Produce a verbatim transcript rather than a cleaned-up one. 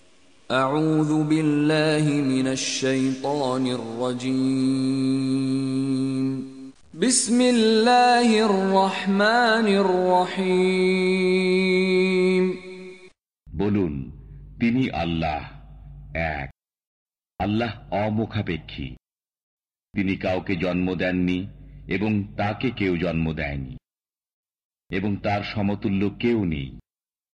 أعوذ بالله من الشيطان الرجيم بسم الله الرحمن الرحيم বলুন তিনি আল্লাহ এক আল্লাহ অমুখাপেক্ষী তিনি কাউকে জন্ম দেননি এবং তাকে কেউ জন্ম দেয়নি এবং তার সমতুল্য কেউ নেই